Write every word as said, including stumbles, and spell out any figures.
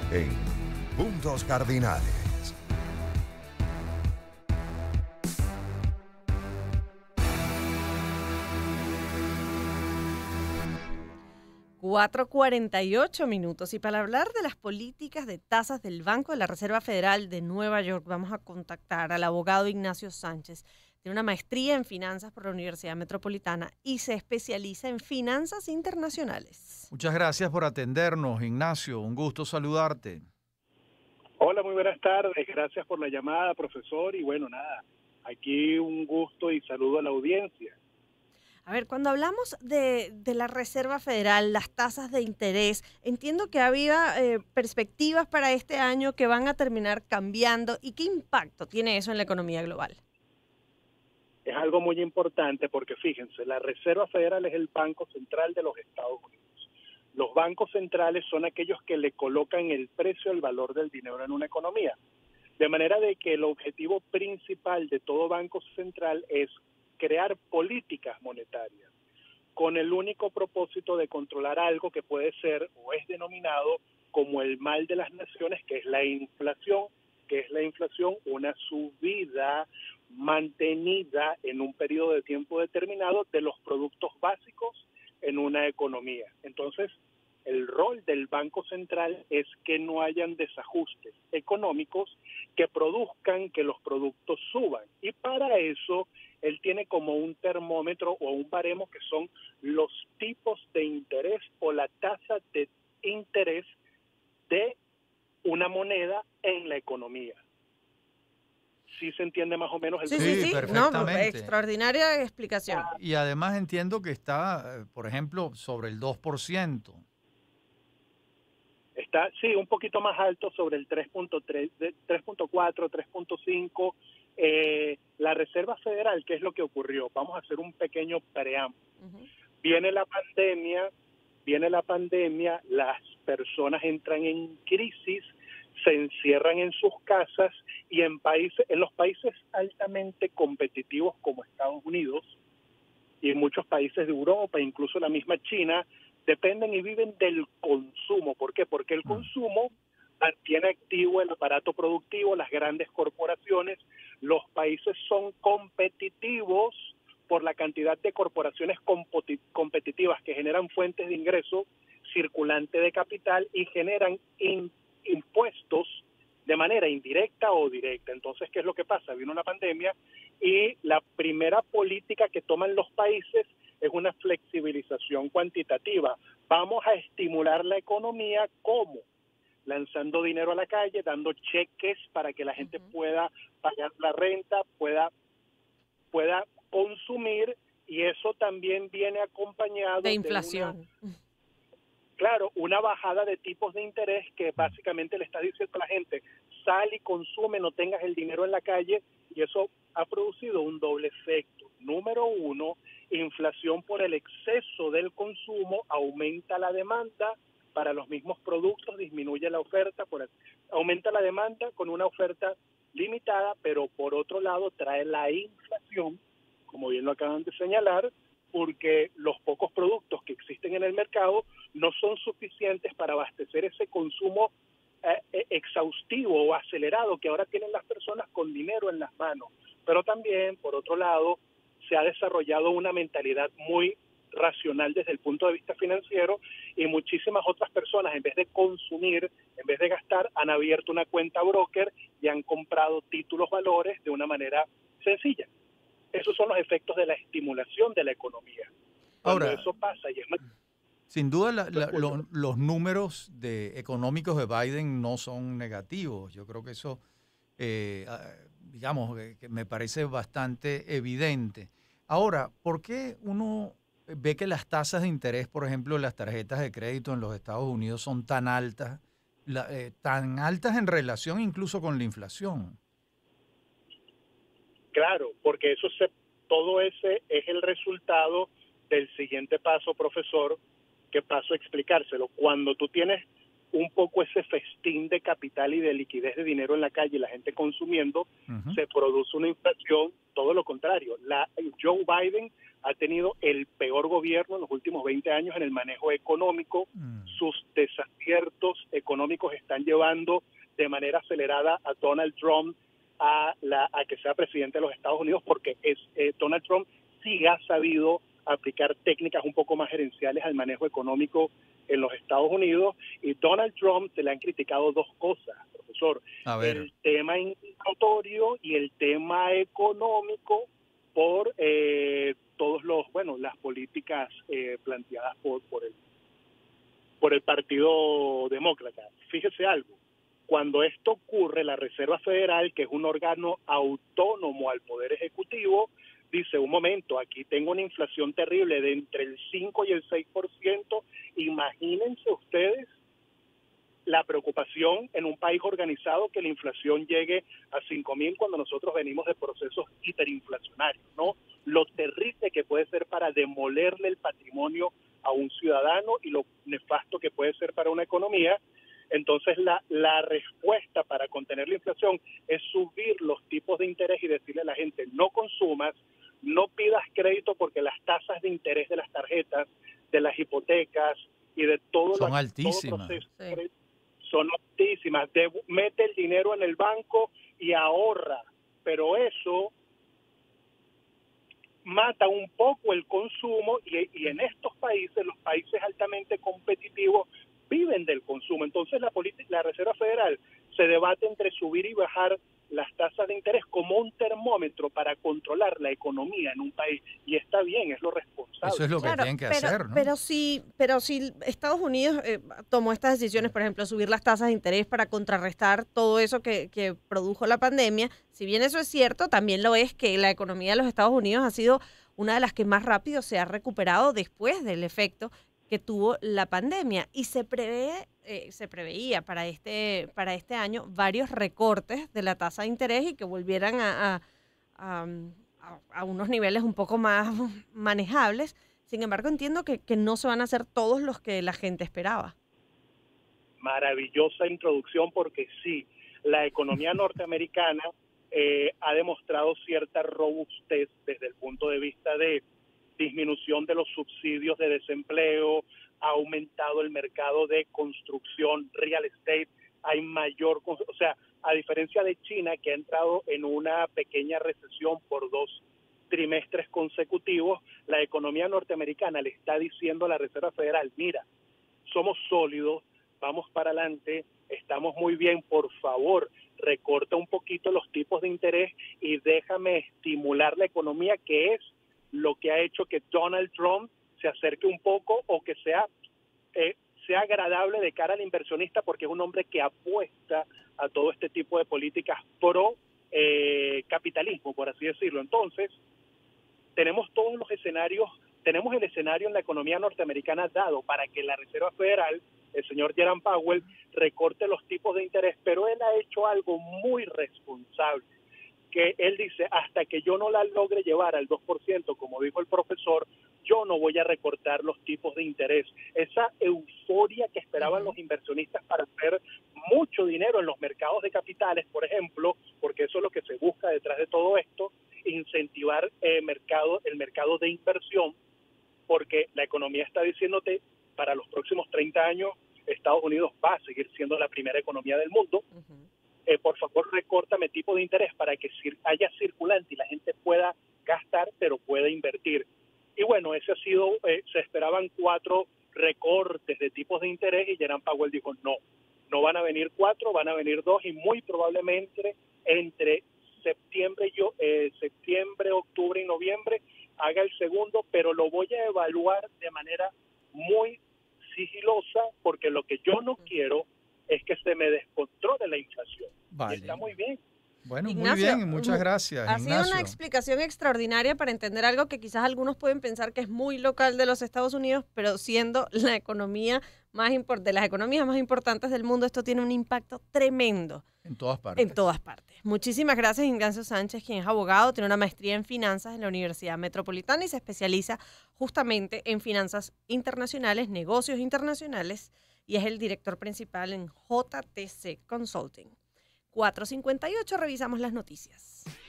en Puntos Cardinales. cuatro cuarenta y ocho minutos. Y para hablar de las políticas de tasas del Banco de la Reserva Federal de Nueva York, vamos a contactar al abogado Ignacio Sánchez. Tiene una maestría en finanzas por la Universidad Metropolitana y se especializa en finanzas internacionales. Muchas gracias por atendernos, Ignacio. Un gusto saludarte. Hola, muy buenas tardes. Gracias por la llamada, profesor. Y bueno, nada, aquí un gusto y saludo a la audiencia. A ver, cuando hablamos de, de la Reserva Federal, las tasas de interés, entiendo que había eh, perspectivas para este año que van a terminar cambiando. ¿Y qué impacto tiene eso en la economía global? Es algo muy importante porque fíjense, la Reserva Federal es el Banco Central de los Estados Unidos. Los bancos centrales son aquellos que le colocan el precio, el valor del dinero en una economía. De manera de que el objetivo principal de todo banco central es crear políticas monetarias con el único propósito de controlar algo que puede ser o es denominado como el mal de las naciones, que es la inflación, que es la inflación, una subida mantenida en un periodo de tiempo determinado de los productos básicos en una economía. Entonces, el rol del Banco Central es que no hayan desajustes económicos que produzcan que los productos suban. Y para eso, él tiene como un termómetro o un baremo que son los tipos de interés o la tasa de interés de una moneda en la economía. ¿Sí se entiende más o menos el Sí, tema? sí, sí. perfectamente. No, extraordinaria explicación. Y además entiendo que está, eh, por ejemplo, sobre el dos por ciento. Está, sí, un poquito más alto sobre el tres punto tres, tres punto cuatro, tres punto cinco. Eh, la Reserva Federal, ¿qué es lo que ocurrió? Vamos a hacer un pequeño preámbulo. Uh-huh. Viene la pandemia, viene la pandemia, las personas entran en crisis, se encierran en sus casas y en países, en los países altamente competitivos como Estados Unidos y en muchos países de Europa, incluso la misma China, dependen y viven del consumo. ¿Por qué? Porque el consumo mantiene activo el aparato productivo, las grandes corporaciones. Los países son competitivos por la cantidad de corporaciones competitivas que generan fuentes de ingreso, circulante de capital y generan in, impuestos de manera indirecta o directa. Entonces, ¿qué es lo que pasa? Vino una pandemia y la primera política que toman los países es una flexibilización cuantitativa. Vamos a estimular la economía, ¿cómo? Lanzando dinero a la calle, dando cheques para que la gente uh-huh. pueda pagar la renta, pueda, pueda consumir, y eso también viene acompañado de inflación. De una, claro, una bajada de tipos de interés que básicamente le está diciendo a la gente, sal y consume, no tengas el dinero en la calle, y eso ha producido un doble efecto. Número uno, inflación por el exceso del consumo, aumenta la demanda para los mismos productos, disminuye la oferta, por el, aumenta la demanda con una oferta limitada, pero por otro lado trae la inflación, como bien lo acaban de señalar, porque los pocos productos que existen en el mercado no son suficientes para abastecer ese consumo eh, exhaustivo o acelerado que ahora tienen las personas con dinero en las manos. Pero también, por otro lado, se ha desarrollado una mentalidad muy racional desde el punto de vista financiero y muchísimas otras personas, en vez de consumir, en vez de gastar, han abierto una cuenta broker y han comprado títulos valores de una manera sencilla. Esos son los efectos de la estimulación de la economía. Cuando Ahora, eso pasa y es más, sin duda la, la, lo, los números de, económicos de Biden no son negativos. Yo creo que eso, eh, digamos, que me parece bastante evidente. Ahora, ¿por qué uno ve que las tasas de interés, por ejemplo, las tarjetas de crédito en los Estados Unidos son tan altas, la, eh, tan altas en relación incluso con la inflación? Claro, porque eso se, todo ese es el resultado del siguiente paso, profesor, que paso a explicárselo. Cuando tú tienes un poco ese festín de capital y de liquidez de dinero en la calle y la gente consumiendo, uh-huh. se produce una inflación, todo lo contrario. La, Joe Biden ha tenido el peor gobierno en los últimos veinte años en el manejo económico. Mm. Sus desaciertos económicos están llevando de manera acelerada a Donald Trump a, la, a que sea presidente de los Estados Unidos, porque es eh, Donald Trump sí ha sabido aplicar técnicas un poco más gerenciales al manejo económico en los Estados Unidos, y Donald Trump se le han criticado dos cosas, profesor, a ver. el tema inmigratorio y el tema económico por eh, todos los, bueno, las políticas eh, planteadas por, por el por el Partido Demócrata. Fíjese algo, cuando esto ocurre, la Reserva Federal, que es un órgano autónomo al Poder Ejecutivo, dice, un momento, aquí tengo una inflación terrible de entre el cinco y el seis por ciento, imagínense ustedes la preocupación en un país organizado que la inflación llegue a cinco mil cuando nosotros venimos de procesos hiperinflacionarios, ¿no? Lo terrible que puede ser para demolerle el patrimonio a un ciudadano y lo nefasto que puede ser para una economía. Entonces la, la respuesta para contener la inflación es subir los tipos de interés y decirle a la gente, no consumas, no pidas crédito porque las tasas de interés de las tarjetas, de las hipotecas y de todo son lo, altísimas. Todo proceso, sí. Son altísimas. De, mete el dinero en el banco y ahorra, pero eso mata un poco el consumo y, y en estos países, los países altamente competitivos, viven del consumo. Entonces la, la Reserva Federal se debate entre subir y bajar las tasas de interés como un termómetro para controlar la economía en un país, y está bien, es lo responsable. Eso es lo que claro, tienen que pero, hacer, ¿no? Pero si, pero si Estados Unidos eh, tomó estas decisiones, por ejemplo, subir las tasas de interés para contrarrestar todo eso que, que produjo la pandemia, si bien eso es cierto, también lo es que la economía de los Estados Unidos ha sido una de las que más rápido se ha recuperado después del efecto que tuvo la pandemia, y se prevé eh, se preveía para este para este año varios recortes de la tasa de interés y que volvieran a, a, a, a unos niveles un poco más manejables. Sin embargo, entiendo que, que no se van a hacer todos los que la gente esperaba. Maravillosa introducción, porque sí, la economía norteamericana eh, ha demostrado cierta robustez desde el punto de vista de disminución de los subsidios de desempleo, ha aumentado el mercado de construcción, real estate, hay mayor, o sea, a diferencia de China, que ha entrado en una pequeña recesión por dos trimestres consecutivos, la economía norteamericana le está diciendo a la Reserva Federal, mira, somos sólidos, vamos para adelante, estamos muy bien, por favor, recorta un poquito los tipos de interés y déjame estimular la economía, que es lo que ha hecho que Donald Trump se acerque un poco o que sea eh, sea agradable de cara al inversionista, porque es un hombre que apuesta a todo este tipo de políticas pro eh, capitalismo, por así decirlo. Entonces, tenemos todos los escenarios, tenemos el escenario en la economía norteamericana dado para que la Reserva Federal, el señor Jerome Powell, recorte los tipos de interés, pero él ha hecho algo muy responsable, que él dice, hasta que yo no la logre llevar al dos por ciento, como dijo el profesor, yo no voy a recortar los tipos de interés. Esa euforia que esperaban los inversionistas para hacer mucho dinero en los mercados de capitales, por ejemplo, porque eso es lo que se busca detrás de todo esto, incentivar eh, mercado, el mercado de inversión, porque la economía está diciéndote, para los próximos treinta años, Estados Unidos va a seguir siendo la primera economía del mundo. Uh-huh. Eh, por favor, recórtame tipo de interés para que cir- haya circulante y la gente pueda gastar, pero pueda invertir. Y bueno, ese ha sido, eh, se esperaban cuatro recortes de tipos de interés y Jerome Powell dijo, no, no van a venir cuatro, van a venir dos, y muy probablemente entre septiembre, yo, eh, septiembre, octubre y noviembre haga el segundo, pero lo voy a evaluar de manera muy sigilosa, porque lo que yo no quiero es que se me descontrole la inflación. Vale. Y está muy bien. Bueno, Ignacio, muy bien, muchas gracias, ha Ignacio. sido una explicación extraordinaria para entender algo que quizás algunos pueden pensar que es muy local de los Estados Unidos, pero siendo la economía más import- de las economías más importantes del mundo, esto tiene un impacto tremendo. En todas partes. En todas partes. Muchísimas gracias, Ignacio Sánchez, quien es abogado, tiene una maestría en finanzas en la Universidad Metropolitana y se especializa justamente en finanzas internacionales, negocios internacionales, y es el director principal en J T C Consulting. cuatro cincuenta y ocho, revisamos las noticias.